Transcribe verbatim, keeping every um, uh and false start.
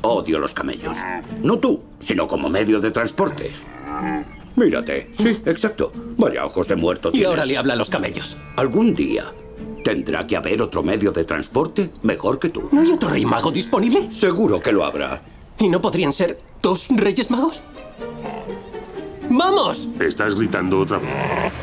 Odio los camellos. No tú, sino como medio de transporte. Mírate. Sí, exacto. Vaya ojos de muerto Y tienes. ahora le habla a los camellos. Algún día tendrá que haber otro medio de transporte mejor que tú. ¿No hay otro rey mago disponible? Seguro que lo habrá. ¿Y no podrían ser dos reyes magos? ¡Vamos! ¿Estás gritando otra vez?